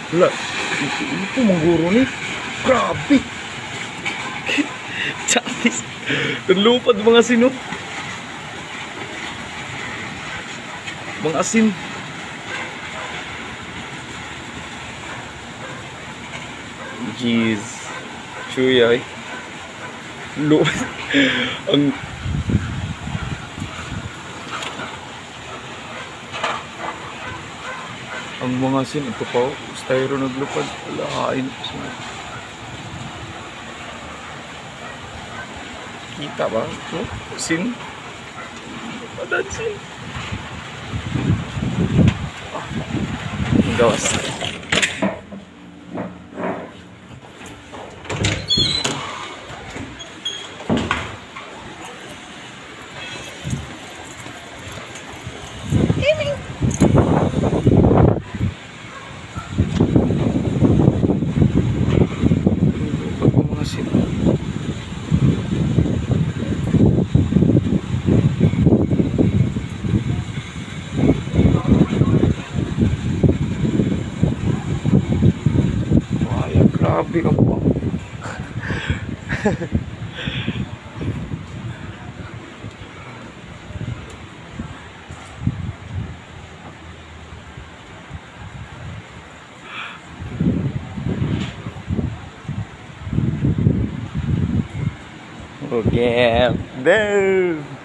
Wala. Ito mga guro ni. Grabe. Chatis. Nalupad mga sino. Mga asin. Jeez. Chuya eh. Lupad. Ang mga asin. Ito pa oh. Styro naglupad. Alahain. Kita ba? No? Asin. Padansin. Gawas. Grabe ka po. Okay, there.